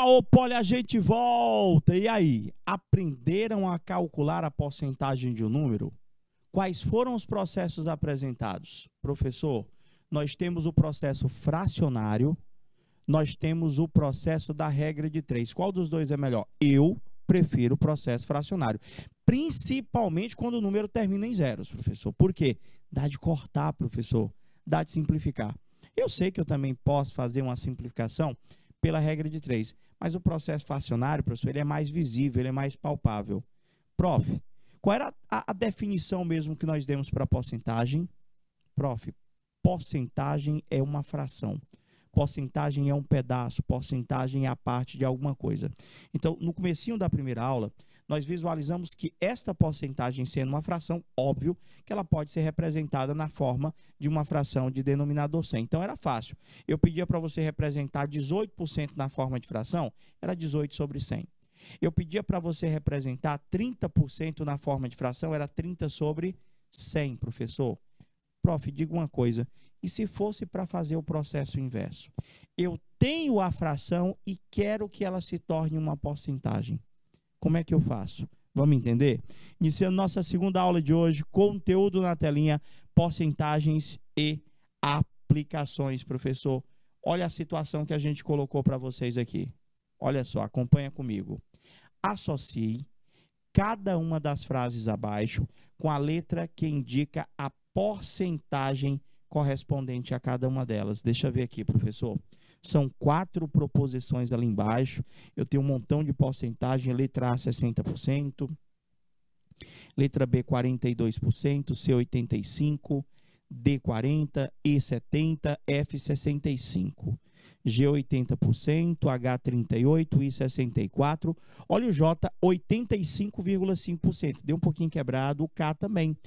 ô Poli, a gente volta. E aí, aprenderam a calcular a porcentagem de um número? Quais foram os processos apresentados? Professor, nós temos o processo fracionário, nós temos o processo da regra de 3. Qual dos dois é melhor? Eu prefiro o processo fracionário, principalmente quando o número termina em zeros, professor. Por quê? Dá de cortar, professor, dá de simplificar. Eu sei que eu também posso fazer uma simplificação pela regra de 3, mas o processo fracionário, professor, ele é mais visível, ele é mais palpável. Prof, qual era a definição mesmo que nós demos para a porcentagem? Prof, porcentagem é uma fração. Porcentagem é um pedaço, porcentagem é a parte de alguma coisa. Então, no comecinho da primeira aula, nós visualizamos que esta porcentagem sendo uma fração, óbvio que ela pode ser representada na forma de uma fração de denominador 100. Então, era fácil. Eu pedia para você representar 18% na forma de fração, era 18 sobre 100. Eu pedia para você representar 30% na forma de fração, era 30 sobre 100, professor. Prof, diga uma coisa, e se fosse para fazer o processo inverso? Eu tenho a fração e quero que ela se torne uma porcentagem. Como é que eu faço? Vamos entender? Iniciando nossa segunda aula de hoje, conteúdo na telinha, porcentagens e aplicações, professor. Olha a situação que a gente colocou para vocês aqui. Olha só, acompanha comigo. Associe cada uma das frases abaixo com a letra que indica a porcentagem correspondente a cada uma delas. Deixa eu ver aqui, professor. São 4 proposições ali embaixo. Eu tenho um montão de porcentagem. Letra A, 60%. Letra B, 42%. C, 85%. D, 40%. E, 70%. F, 65%. G, 80%. H, 38%. I, 64%. Olha o J, 85,5%. Deu um pouquinho quebrado. O K também,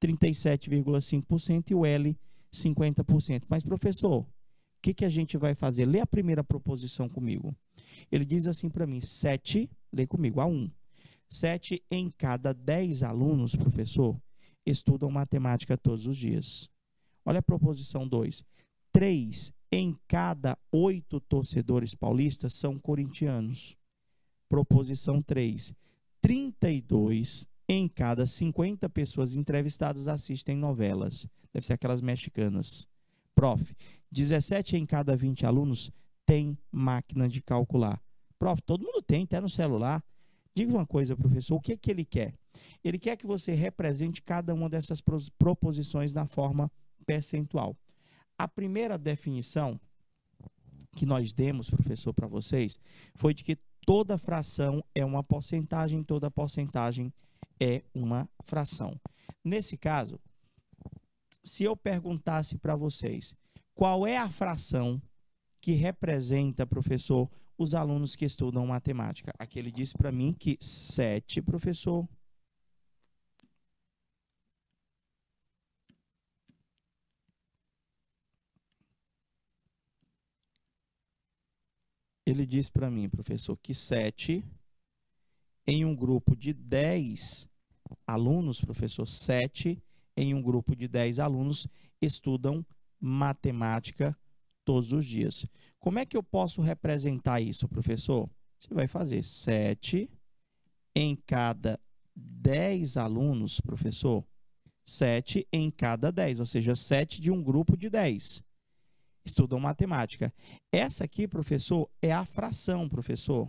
37,5%. E o L, 50%. Mas, professor, o que a gente vai fazer? Lê a primeira proposição comigo. Ele diz assim para mim, 7, lê comigo, A1. 7 em cada 10 alunos, professor, estudam matemática todos os dias. Olha a proposição 2. 3 em cada 8 torcedores paulistas são corintianos. Proposição 3. 32 em cada 50 pessoas entrevistadas assistem novelas. Deve ser aquelas mexicanas. Prof, 17 em cada 20 alunos tem máquina de calcular. Prof, todo mundo tem, até no celular. Diga uma coisa, professor, o que ele quer? Ele quer que você represente cada uma dessas proposições na forma percentual. A primeira definição que nós demos, professor, para vocês, foi de que toda fração é uma porcentagem, toda porcentagem é uma fração. Nesse caso, se eu perguntasse para vocês, qual é a fração que representa, professor, os alunos que estudam matemática? Aqui ele disse para mim que 7, professor, ele disse para mim, professor, que 7 em um grupo de 10 alunos, professor, 7 em um grupo de 10 alunos estudam matemática todos os dias. Como é que eu posso representar isso, professor? Você vai fazer 7 em cada 10 alunos, professor. 7 em cada 10, ou seja, 7 de um grupo de 10 estudam matemática. Essa aqui, professor, é a fração, professor.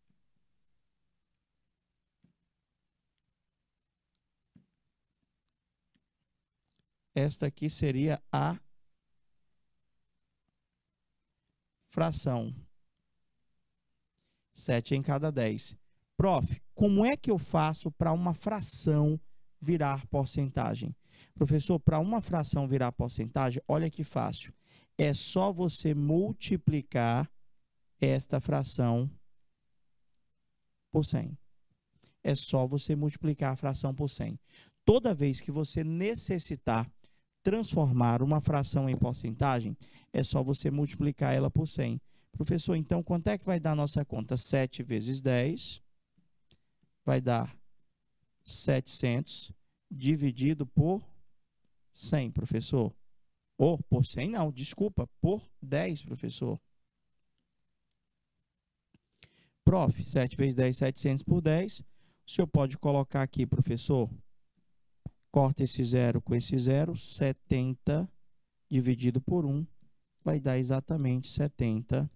Esta aqui seria a fração. 7 em cada 10. Prof, como é que eu faço para uma fração virar porcentagem? Professor, para uma fração virar porcentagem, olha que fácil. É só você multiplicar esta fração por 100. É só você multiplicar a fração por 100. Toda vez que você necessitar transformar uma fração em porcentagem, é só você multiplicar ela por 100. Professor, então, quanto é que vai dar a nossa conta? 7 vezes 10 vai dar 700 dividido por 100, professor. Ou por 100 não, desculpa, por 10, professor. Prof, 7 vezes 10, 700 por 10. O senhor pode colocar aqui, professor, corta esse zero com esse zero, 70 dividido por 1 vai dar exatamente 70%.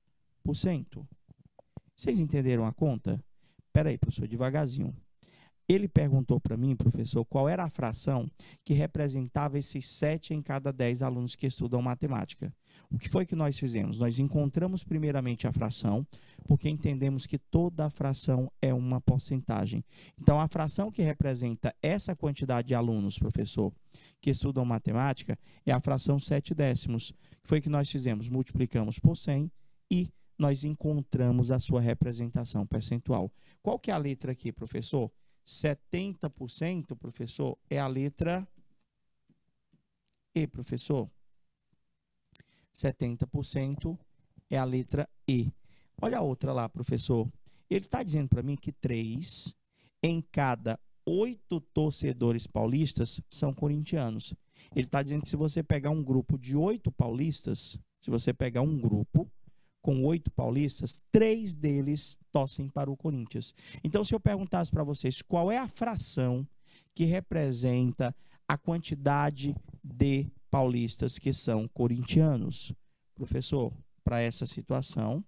Vocês entenderam a conta? Espera aí, professor, devagarzinho. Ele perguntou para mim, professor, qual era a fração que representava esses 7 em cada 10 alunos que estudam matemática. O que foi que nós fizemos? Nós encontramos primeiramente a fração, porque entendemos que toda fração é uma porcentagem. Então, a fração que representa essa quantidade de alunos, professor, que estudam matemática, é a fração 7/10. O que foi que nós fizemos? Multiplicamos por 100 e nós encontramos a sua representação percentual. Qual que é a letra aqui, professor? 70%, professor, é a letra E, professor. 70% é a letra E. Olha a outra lá, professor. Ele está dizendo para mim que 3 em cada 8 torcedores paulistas são corintianos. Ele está dizendo que se você pegar um grupo de 8 paulistas, se você pegar um grupo com 8 paulistas, 3 deles torcem para o Corinthians. Então, se eu perguntasse para vocês qual é a fração que representa a quantidade de paulistas que são corintianos, professor, para essa situação,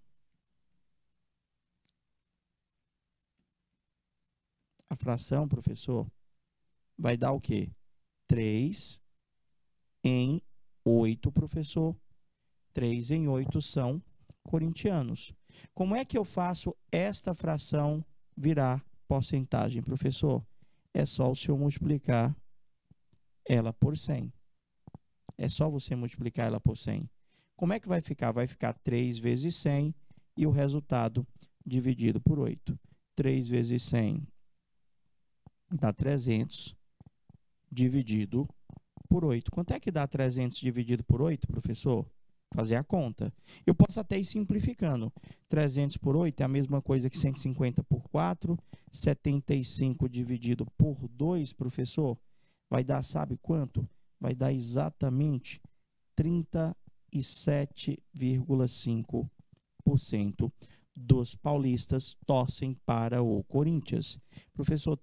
a fração, professor, vai dar o quê? 3 em 8, professor. 3 em 8 são corintianos. Como é que eu faço esta fração virar porcentagem, professor? É só o senhor multiplicar ela por 100. É só você multiplicar ela por 100. Como é que vai ficar? Vai ficar 3 vezes 100 e o resultado dividido por 8. 3 vezes 100 dá 300 dividido por 8. Quanto é que dá 300 dividido por 8, professor? Fazer a conta. Eu posso até ir simplificando. 300 por 8 é a mesma coisa que 150 por 4. 75 dividido por 2, professor, vai dar, sabe quanto? Vai dar exatamente 37,5% dos paulistas torcem para o Corinthians. Professor,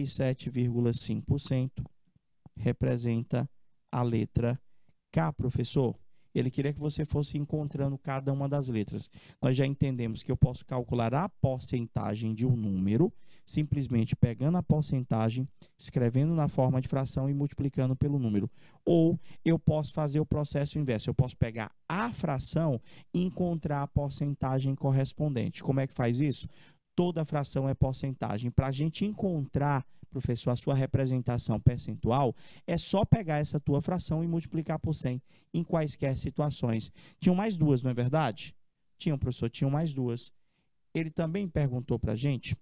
37,5% representa a letra K, professor. Ele queria que você fosse encontrando cada uma das letras. Nós já entendemos que eu posso calcular a porcentagem de um número, simplesmente pegando a porcentagem, escrevendo na forma de fração e multiplicando pelo número. Ou eu posso fazer o processo inverso. Eu posso pegar a fração e encontrar a porcentagem correspondente. Como é que faz isso? Toda fração é porcentagem. Para a gente encontrar, professor, a sua representação percentual, é só pegar essa tua fração e multiplicar por 100 em quaisquer situações. Tinham mais duas, não é verdade? Tinham, professor, tinham mais duas. Ele também perguntou para a gente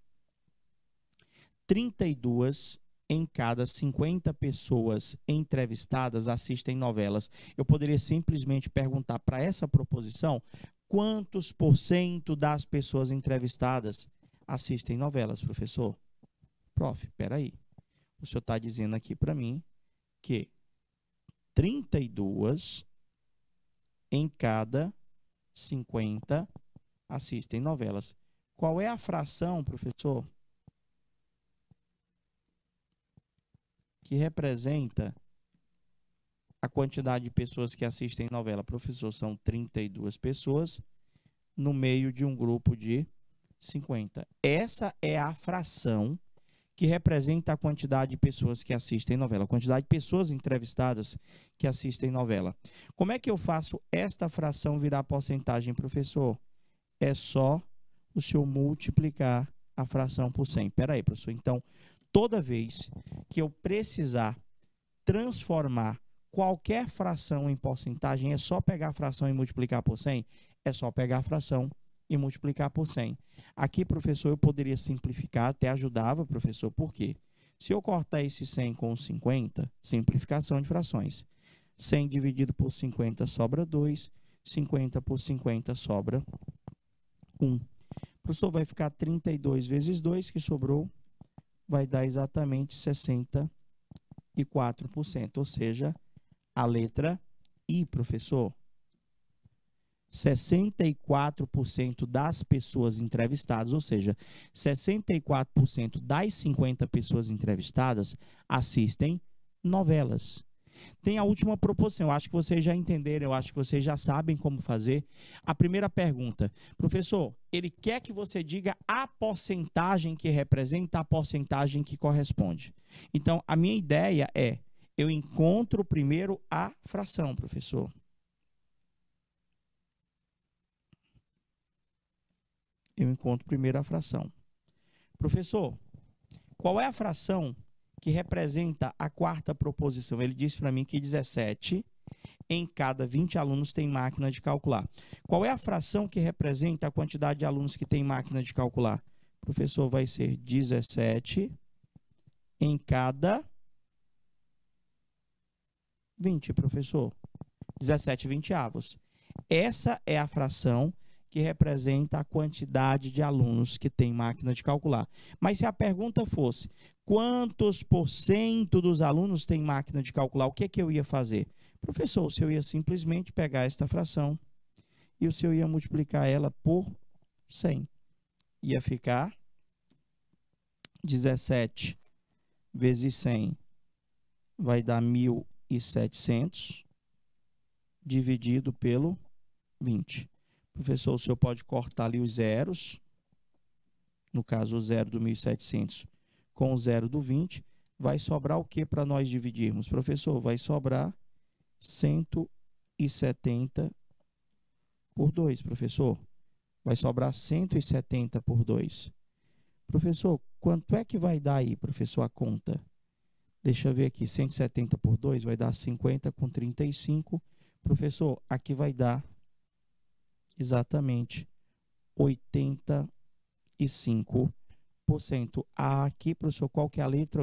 32 em cada 50 pessoas entrevistadas assistem novelas. Eu poderia simplesmente perguntar para essa proposição quantos por cento das pessoas entrevistadas assistem novelas, professor? Prof, espera aí. O senhor está dizendo aqui para mim que 32 em cada 50 assistem novelas. Qual é a fração, professor, que representa a quantidade de pessoas que assistem novela? Professor, são 32 pessoas no meio de um grupo de 50. Essa é a fração que representa a quantidade de pessoas que assistem novela, a quantidade de pessoas entrevistadas que assistem novela. Como é que eu faço esta fração virar porcentagem, professor? É só o senhor multiplicar a fração por 100. Espera aí, professor. Então, toda vez que eu precisar transformar qualquer fração em porcentagem, é só pegar a fração e multiplicar por 100? É só pegar a fração e multiplicar por 100. Aqui, professor, eu poderia simplificar, até ajudava, professor, por quê? Se eu cortar esse 100 com 50, simplificação de frações. 100 dividido por 50 sobra 2, 50 por 50 sobra 1. Professor, vai ficar 32 vezes 2, que sobrou, vai dar exatamente 64%, ou seja, a letra I, professor. 64% das pessoas entrevistadas, ou seja, 64% das 50 pessoas entrevistadas assistem novelas. Tem a última proporção, eu acho que vocês já entenderam, eu acho que vocês já sabem como fazer. A primeira pergunta, professor, ele quer que você diga a porcentagem que representa a porcentagem que corresponde. Então, a minha ideia é, eu encontro primeiro a fração, professor. Eu encontro primeiro a fração. Professor, qual é a fração que representa a quarta proposição? Ele disse para mim que 17 em cada 20 alunos tem máquina de calcular. Qual é a fração que representa a quantidade de alunos que tem máquina de calcular? Professor, vai ser 17 em cada 20, professor. 17 vinteavos. Essa é a fração que representa a quantidade de alunos que tem máquina de calcular. Mas se a pergunta fosse, quantos por cento dos alunos têm máquina de calcular, o que eu ia fazer? Professor, o senhor ia simplesmente pegar esta fração e o senhor ia multiplicar ela por 100. Ia ficar 17 vezes 100 vai dar 1.700 dividido pelo 20. Professor, o senhor pode cortar ali os zeros, no caso o zero do 1.700 com o zero do 20, vai sobrar o que para nós dividirmos? Professor, vai sobrar 170 por 2, professor. Vai sobrar 170 por 2. Professor, quanto é que vai dar aí, professor, a conta? Deixa eu ver aqui, 170 por 2 vai dar 50 com 35. Professor, aqui vai dar exatamente 85%. Aqui, professor, qual que é a letra?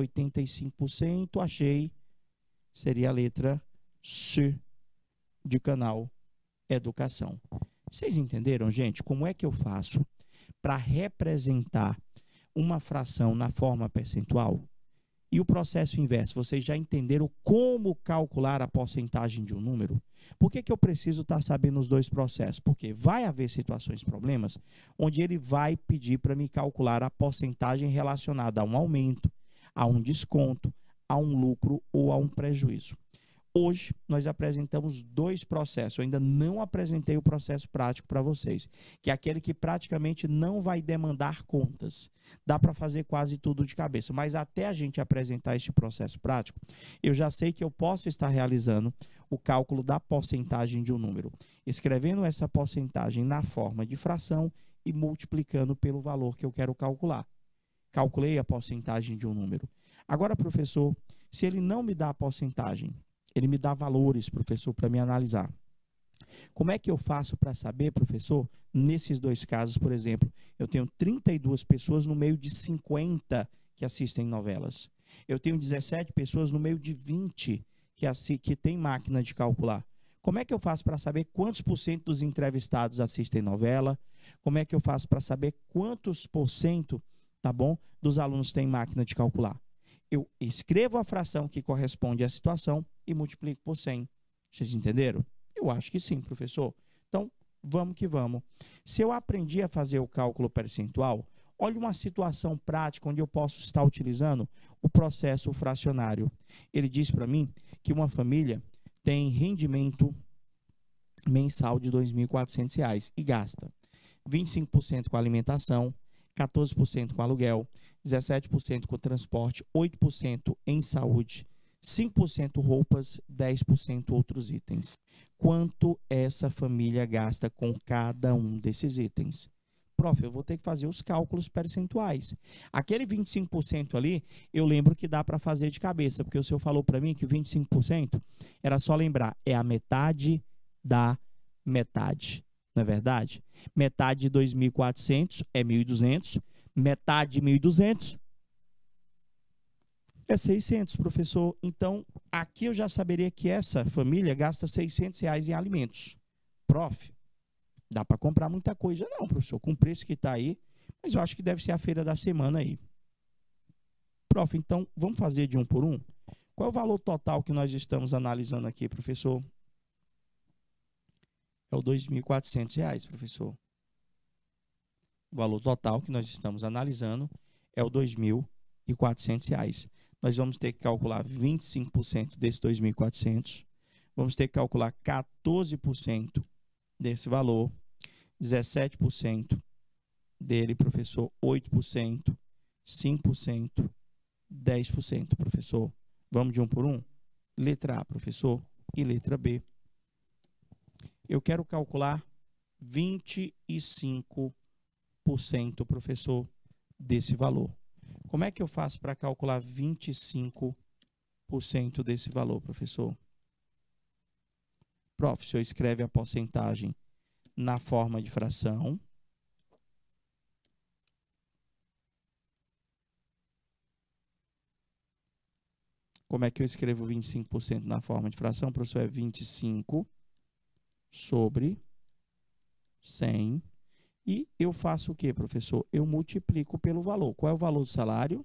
85%, achei. Seria a letra C de canal Educação. Vocês entenderam, gente, como é que eu faço para representar uma fração na forma percentual? E o processo inverso, vocês já entenderam como calcular a porcentagem de um número? Por que eu preciso estar sabendo os dois processos? Porque vai haver situações, problemas, onde ele vai pedir para me calcular a porcentagem relacionada a um aumento, a um desconto, a um lucro ou a um prejuízo. Hoje, nós apresentamos dois processos. Eu ainda não apresentei o processo prático para vocês, que é aquele que praticamente não vai demandar contas. Dá para fazer quase tudo de cabeça, mas até a gente apresentar este processo prático, eu já sei que eu posso estar realizando o cálculo da porcentagem de um número, escrevendo essa porcentagem na forma de fração e multiplicando pelo valor que eu quero calcular. Calculei a porcentagem de um número. Agora, professor, se ele não me dá a porcentagem, ele me dá valores, professor, para me analisar. Como é que eu faço para saber, professor, nesses dois casos, por exemplo, eu tenho 32 pessoas no meio de 50 que assistem novelas. Eu tenho 17 pessoas no meio de 20 que tem máquina de calcular. Como é que eu faço para saber quantos por cento dos entrevistados assistem novela? Como é que eu faço para saber quantos por cento, tá bom, dos alunos têm máquina de calcular? Eu escrevo a fração que corresponde à situação e multiplico por 100. Vocês entenderam? Eu acho que sim, professor. Então, vamos que vamos. Se eu aprendi a fazer o cálculo percentual, olha uma situação prática onde eu posso estar utilizando o processo fracionário. Ele diz para mim que uma família tem rendimento mensal de R$ 2.400 e gasta 25% com alimentação, 14% com aluguel, 17% com transporte, 8% em saúde, 5% roupas, 10% outros itens. Quanto essa família gasta com cada um desses itens? Prof, eu vou ter que fazer os cálculos percentuais. Aquele 25% ali, eu lembro que dá para fazer de cabeça, porque o senhor falou para mim que 25% era só lembrar, é a metade da metade. Não é verdade? Metade de 2.400 é 1.200, metade de 1.200 é 600, professor. Então, aqui eu já saberia que essa família gasta R$600 em alimentos. Prof, dá para comprar muita coisa? Não, professor, com o preço que está aí, mas eu acho que deve ser a feira da semana aí. Prof, então, vamos fazer de um por um? Qual é o valor total que nós estamos analisando aqui, professor? é o R$ 2.400, professor. O valor total que nós estamos analisando é o R$ 2.400. Nós vamos ter que calcular 25% desse 2.400. Vamos ter que calcular 14% desse valor. 17% dele, professor. 8%. 5%. 10%, professor. Vamos de um por um? Letra A, professor. E letra B. Eu quero calcular 25%, professor, desse valor. Como é que eu faço para calcular 25% desse valor, professor? Prof, o senhor escreve a porcentagem na forma de fração. Como é que eu escrevo 25% na forma de fração, professor? É 25 sobre 100. E eu faço o quê, professor? Eu multiplico pelo valor. Qual é o valor do salário?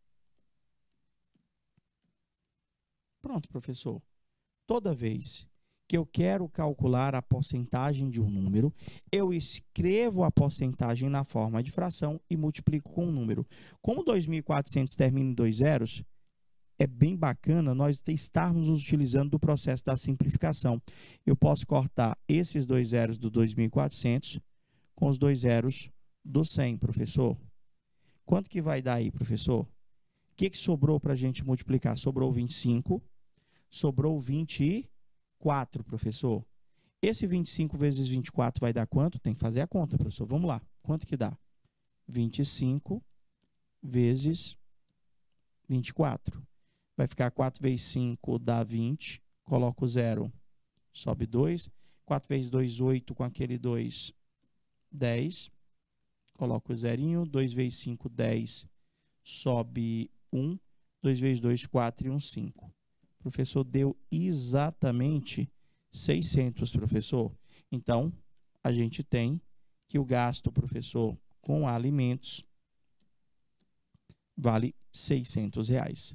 Pronto, professor. Toda vez que eu quero calcular a porcentagem de um número, eu escrevo a porcentagem na forma de fração e multiplico com um número. Como 2.400 termina em 2 zeros, é bem bacana nós estarmos nos utilizando do processo da simplificação. Eu posso cortar esses 2 zeros do 2.400 com os 2 zeros do 100, professor. Quanto que vai dar aí, professor? O que sobrou para a gente multiplicar? Sobrou 25, sobrou 24, professor. Esse 25 vezes 24 vai dar quanto? Tem que fazer a conta, professor. Vamos lá. Quanto que dá? 25 vezes 24. Vai ficar 4 vezes 5 dá 20. Coloco o 0, sobe 2. 4 vezes 2, 8. Com aquele 2, 10. Coloco o zerinho. 2 vezes 5, 10. Sobe 1. 2 vezes 2, 4 e 1, 5. Professor, deu exatamente 600, professor. Então, a gente tem que o gasto, professor, com alimentos vale R$ 600.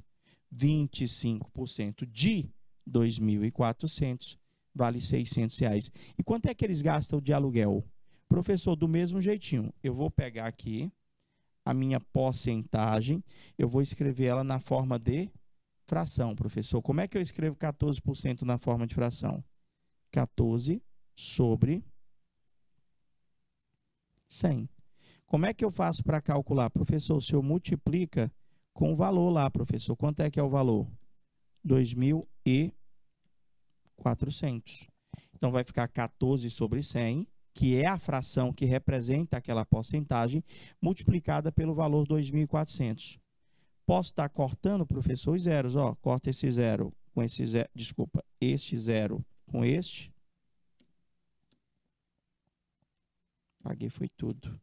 25% de 2.400 vale R$ 600. E quanto é que eles gastam de aluguel? Professor, do mesmo jeitinho, eu vou pegar aqui a minha porcentagem, eu vou escrever ela na forma de fração, professor. Como é que eu escrevo 14% na forma de fração? 14 sobre 100. Como é que eu faço para calcular? Professor, o senhor multiplica com o valor lá, professor. Quanto é que é o valor? 2.400. Então, vai ficar 14 sobre 100, que é a fração que representa aquela porcentagem, multiplicada pelo valor 2.400. Posso estar cortando, professor, os zeros. Ó, corta esse zero com esse zero. Desculpa, este zero com este. Paguei, foi tudo.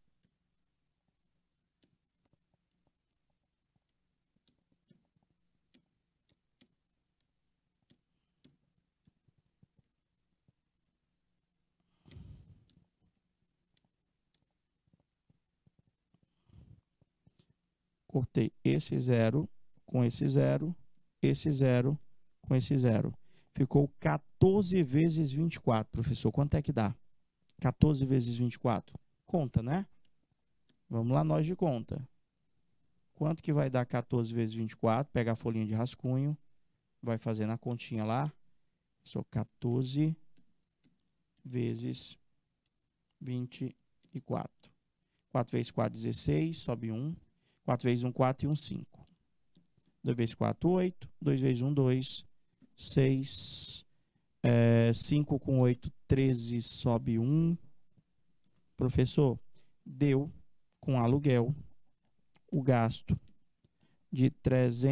Cortei esse zero com esse zero, esse zero com esse zero. Ficou 14 vezes 24, professor. Quanto é que dá? 14 vezes 24. Conta, né? Vamos lá, nós de conta. Quanto que vai dar 14 vezes 24? Pega a folhinha de rascunho, vai fazer na continha lá. Só 14 vezes 24. 4 vezes 4, 16, sobe 1. 4 vezes 1, 4 e 1, 5. 2 vezes 4, 8. 2 vezes 1, 2. 6. 5 com 8, 13, sobe 1. Professor, deu com aluguel o gasto de R$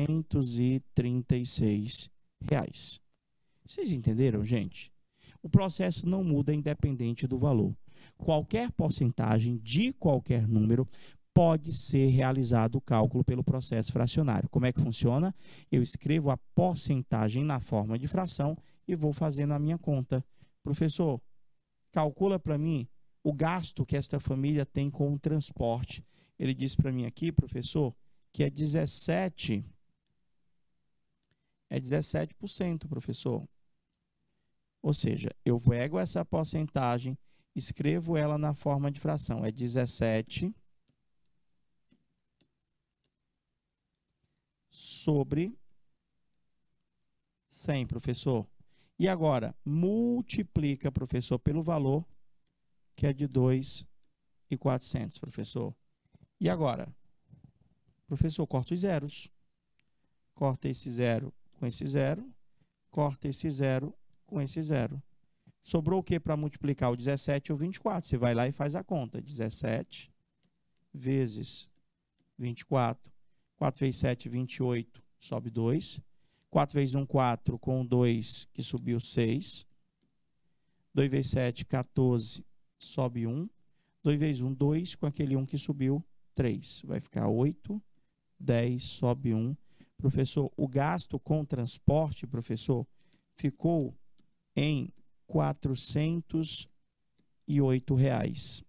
336. Vocês entenderam, gente? O processo não muda independente do valor. Qualquer porcentagem de qualquer número pode ser realizado o cálculo pelo processo fracionário. Como é que funciona? Eu escrevo a porcentagem na forma de fração e vou fazendo a minha conta. Professor, calcula para mim o gasto que esta família tem com o transporte. Ele disse para mim aqui, professor, que é 17%, professor. Ou seja, eu pego essa porcentagem, escrevo ela na forma de fração. É 17 sobre 100, professor. E agora, multiplica, professor, pelo valor, que é de 2.400, professor. E agora, professor, corta os zeros. Corta esse zero com esse zero. Corta esse zero com esse zero. Sobrou o que para multiplicar? O 17 ou 24. Você vai lá e faz a conta. 17 vezes 24. 4 vezes 7, 28. Sobe 2. 4 vezes 1, 4. Com 2, que subiu 6. 2 vezes 7, 14. Sobe 1. 2 vezes 1, 2. Com aquele 1 que subiu, 3. Vai ficar 8. 10, sobe 1. Professor, o gasto com transporte, professor, ficou em R$ 408.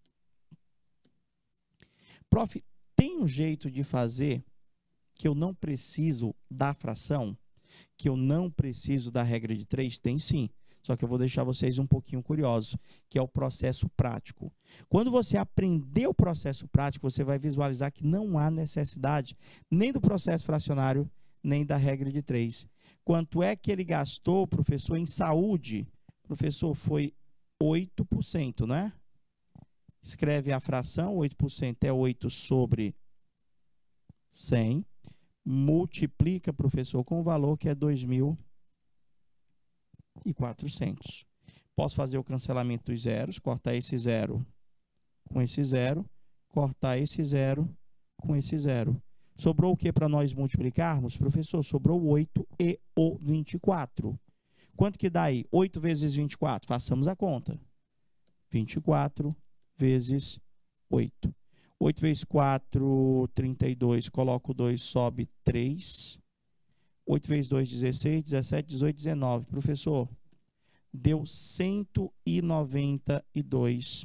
Prof, tem um jeito de fazer que eu não preciso da fração? Que eu não preciso da regra de 3? Tem sim. Só que eu vou deixar vocês um pouquinho curiosos, que é o processo prático. Quando você aprender o processo prático, você vai visualizar que não há necessidade nem do processo fracionário, nem da regra de 3. Quanto é que ele gastou, professor, em saúde? Professor, foi 8%, né? Escreve a fração, 8% é 8 sobre 100. Multiplica, professor, com o valor que é 2.400. Posso fazer o cancelamento dos zeros, cortar esse zero com esse zero, cortar esse zero com esse zero. Sobrou o que para nós multiplicarmos? Professor, sobrou 8 e o 24. Quanto que dá aí? 8 vezes 24. Façamos a conta. 24 vezes 8. 8 vezes 4, 32. Coloco 2, sobe 3. 8 vezes 2, 16. 17, 18, 19. Professor, deu R$ 192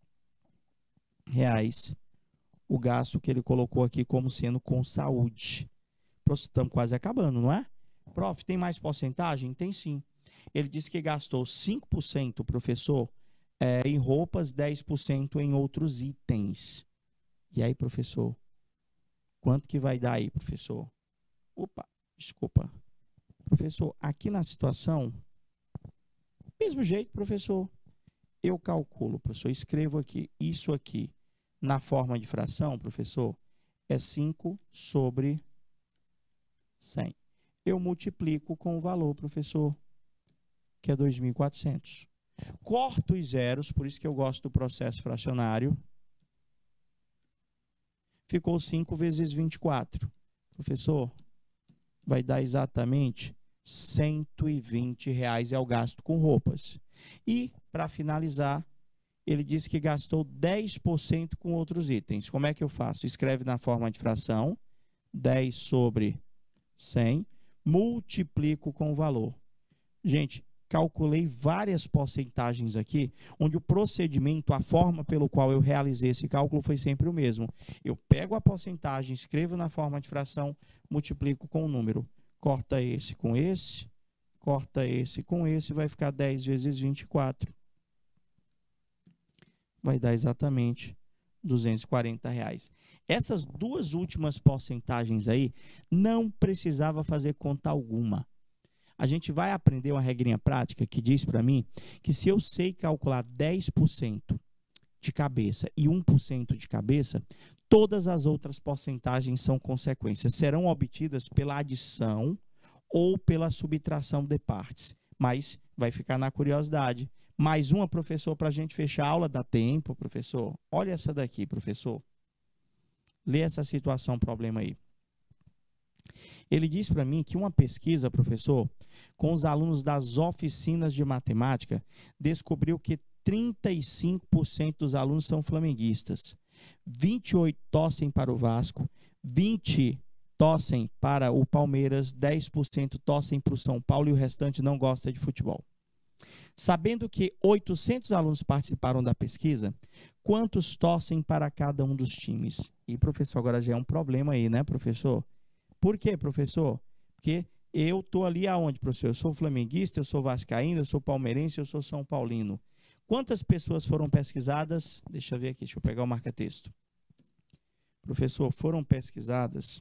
o gasto que ele colocou aqui como sendo com saúde. Estamos quase acabando, não é? Prof, tem mais porcentagem? Tem sim. Ele disse que gastou 5%, professor, em roupas, 10% em outros itens. E aí, professor? Quanto que vai dar aí, professor? Opa, desculpa. Professor, aqui na situação, mesmo jeito, professor, eu calculo, professor, escrevo aqui, isso aqui, na forma de fração, professor, é 5 sobre 100. Eu multiplico com o valor, professor, que é 2.400. Corto os zeros, por isso que eu gosto do processo fracionário. Ficou 5 vezes 24. Professor, vai dar exatamente R$ 120 é o gasto com roupas. E, para finalizar, ele disse que gastou 10% com outros itens. Como é que eu faço? Escreve na forma de fração, 10 sobre 100, multiplico com o valor. Gente, calculei várias porcentagens aqui, onde o procedimento, a forma pelo qual eu realizei esse cálculo foi sempre o mesmo. Eu pego a porcentagem, escrevo na forma de fração, multiplico com o número. Corta esse com esse, corta esse com esse, vai ficar 10 vezes 24. Vai dar exatamente R$ 240. Essas duas últimas porcentagens aí, não precisava fazer conta alguma. A gente vai aprender uma regrinha prática que diz para mim que se eu sei calcular 10% de cabeça e 1% de cabeça, todas as outras porcentagens são consequências. Serão obtidas pela adição ou pela subtração de partes. Mas vai ficar na curiosidade. Mais uma, professor, para a gente fechar a aula. Dá tempo, professor? Olha essa daqui, professor. Lê essa situação, problema aí. Ele diz para mim que uma pesquisa, professor, com os alunos das oficinas de matemática, descobriu que 35% dos alunos são flamenguistas. 28% torcem para o Vasco, 20% torcem para o Palmeiras, 10% torcem para o São Paulo e o restante não gosta de futebol. Sabendo que 800 alunos participaram da pesquisa, quantos torcem para cada um dos times? E, professor, agora já é um problema aí, né, professor? Por quê, professor? Porque eu tô ali aonde, professor? Eu sou flamenguista, eu sou vascaíno, eu sou palmeirense, eu sou São Paulino. Quantas pessoas foram pesquisadas? Deixa eu ver aqui, deixa eu pegar o marca-texto. Professor, foram pesquisadas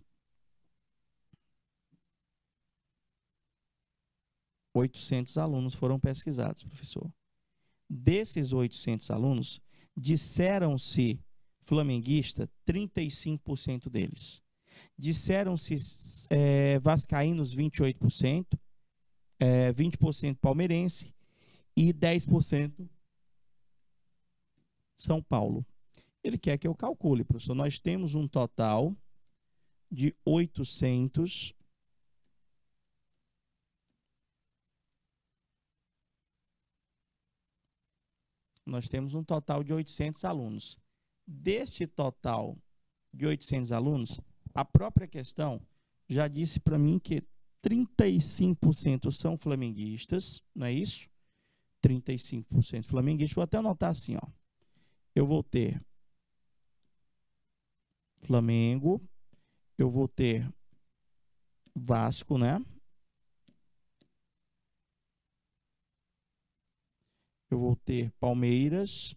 800 alunos foram pesquisados, professor. Desses 800 alunos, disseram-se flamenguista 35% deles. Disseram-se vascaínos 28%, 20% palmeirense e 10% São Paulo. Ele quer que eu calcule, professor. Nós temos um total de 800. Nós temos um total de 800 alunos. Deste total de 800 alunos, a própria questão já disse para mim que 35% são flamenguistas, não é isso? 35% flamenguistas. Vou até anotar assim, ó. Eu vou ter Flamengo, eu vou ter Vasco, né? Eu vou ter Palmeiras.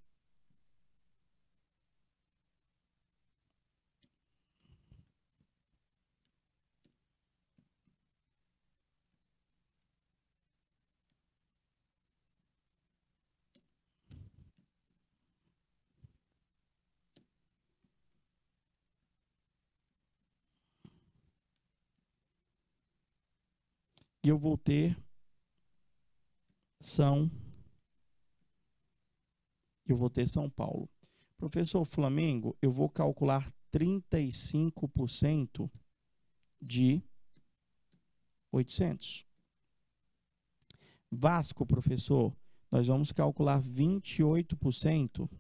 E eu vou ter São Paulo. Professor, Flamengo, eu vou calcular 35% de 800. Vasco, professor, nós vamos calcular 28%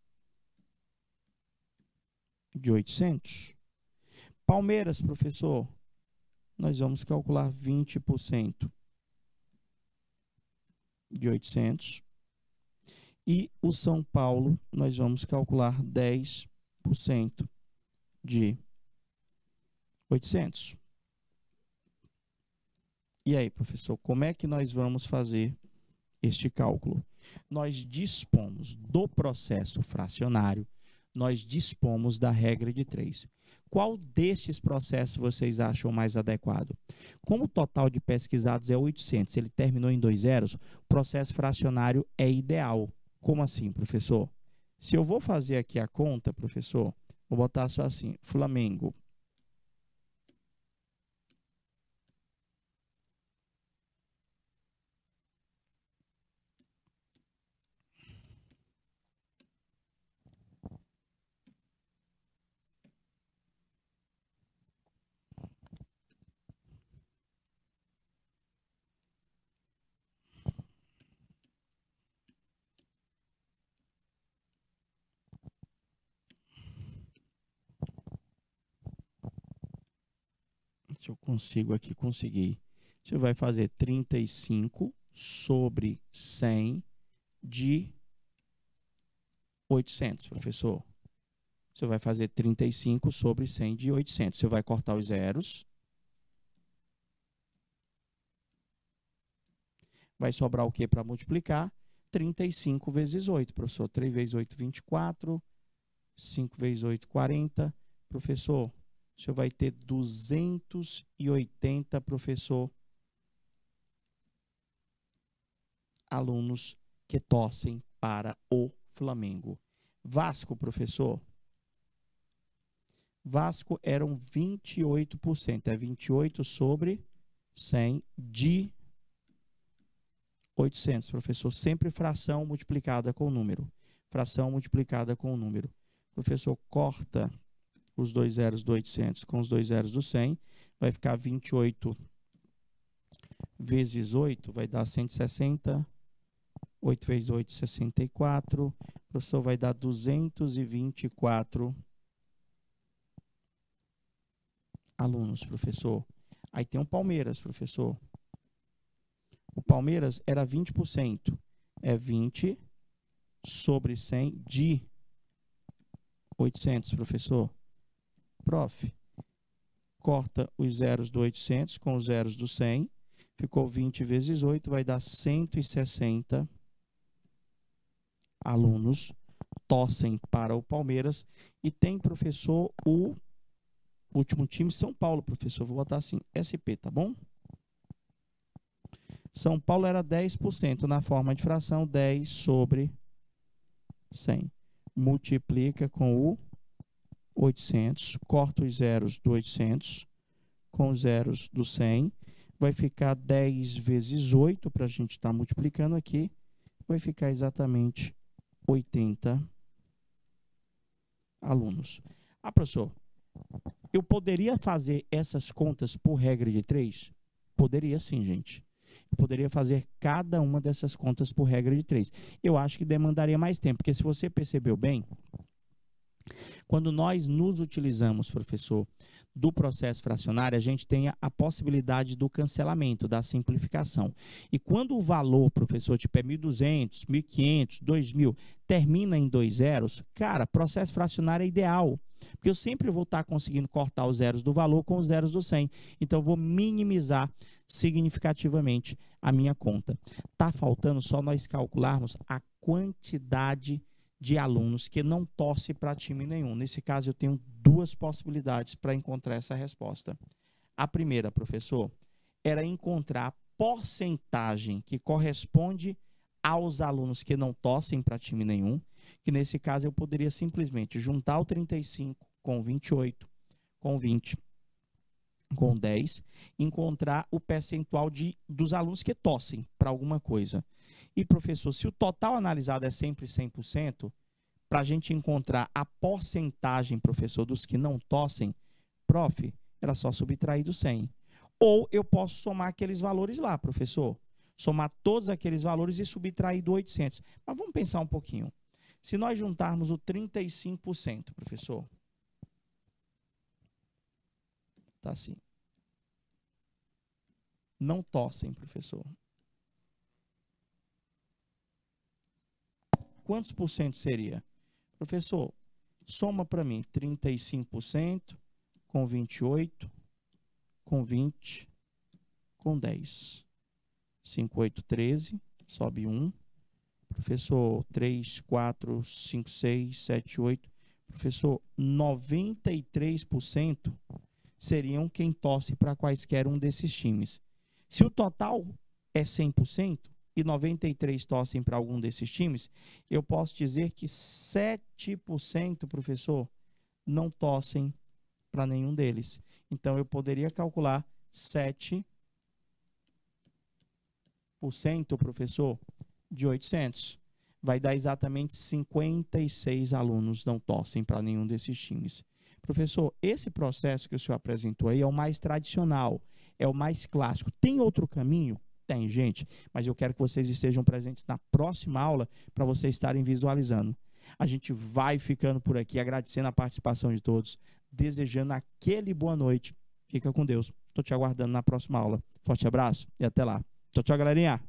de 800. Palmeiras, professor, nós vamos calcular 20% de 800. E o São Paulo, nós vamos calcular 10% de 800. E aí, professor, como é que nós vamos fazer este cálculo? Nós dispomos do processo fracionário, nós dispomos da regra de 3. Qual destes processos vocês acham mais adequado? Como o total de pesquisados é 800, ele terminou em 2 zeros, o processo fracionário é ideal. Como assim, professor? Se eu vou fazer aqui a conta, professor, vou botar só assim, Flamengo. Se eu consigo aqui, consegui. Você vai fazer 35 sobre 100 de 800, professor. Você vai fazer 35 sobre 100 de 800. Você vai cortar os zeros. Vai sobrar o que para multiplicar? 35 vezes 8, professor. 3 vezes 8, 24. 5 vezes 8, 40. Professor, o senhor vai ter 280, professor, alunos que torcem para o Flamengo. Vasco, professor. Vasco eram 28%. É 28 sobre 100 de 800, professor. Sempre fração multiplicada com o número. Fração multiplicada com o número. Professor, corta os 2 zeros do 800 com os 2 zeros do 100. Vai ficar 28 vezes 8, vai dar 160. 8 vezes 8, 64. O professor vai dar 224 alunos, professor. Aí tem um Palmeiras, professor. O Palmeiras era 20%. É 20 sobre 100 de 800, professor. Prof, corta os zeros do 800 com os zeros do 100. Ficou 20 vezes 8, vai dar 160 alunos torcem para o Palmeiras. E tem, professor, o último time, São Paulo, professor. Vou botar assim, SP, tá bom? São Paulo era 10% na forma de fração, 10 sobre 100. Multiplica com o 800, corta os zeros do 800 com os zeros do 100. Vai ficar 10 vezes 8, para a gente estar multiplicando aqui, vai ficar exatamente 80 alunos. Ah, professor, eu poderia fazer essas contas por regra de 3? Poderia sim, gente. Eu poderia fazer cada uma dessas contas por regra de 3. Eu acho que demandaria mais tempo, porque se você percebeu bem, quando nós nos utilizamos, professor, do processo fracionário, a gente tem a possibilidade do cancelamento, da simplificação. E quando o valor, professor, tipo é 1.200, 1.500, 2.000, termina em 2 zeros, cara, processo fracionário é ideal, porque eu sempre vou estar conseguindo cortar os zeros do valor com os zeros do 100. Então, eu vou minimizar significativamente a minha conta. Está faltando só nós calcularmos a quantidade de alunos que não torcem para time nenhum. Nesse caso, eu tenho duas possibilidades para encontrar essa resposta. A primeira, professor, era encontrar a porcentagem que corresponde aos alunos que não torcem para time nenhum, que nesse caso eu poderia simplesmente juntar o 35 com 28, com 20, com 10, encontrar o percentual dos alunos que torcem para alguma coisa. E, professor, se o total analisado é sempre 100%, para a gente encontrar a porcentagem, professor, dos que não torcem, prof, era só subtrair do 100. Ou eu posso somar aqueles valores lá, professor. Somar todos aqueles valores e subtrair do 800. Mas vamos pensar um pouquinho. Se nós juntarmos o 35%, professor. Tá assim. Não torcem, professor. Quantos por cento seria? Professor, soma para mim 35% com 28, com 20, com 10. 5, 8, 13, sobe 1. Professor, 3, 4, 5, 6, 7, 8. Professor, 93% seriam quem torce para quaisquer um desses times. Se o total é 100%, e 93 torcem para algum desses times, eu posso dizer que 7%, professor, não torcem para nenhum deles. Então, eu poderia calcular 7%, professor, de 800. Vai dar exatamente 56 alunos não torcem para nenhum desses times. Professor, esse processo que o senhor apresentou aí é o mais tradicional, é o mais clássico. Tem outro caminho? Tem, gente, mas eu quero que vocês estejam presentes na próxima aula para vocês estarem visualizando. A gente vai ficando por aqui, agradecendo a participação de todos, desejando aquele boa noite. Fica com Deus. Estou te aguardando na próxima aula. Forte abraço e até lá. Tchau, tchau, galerinha.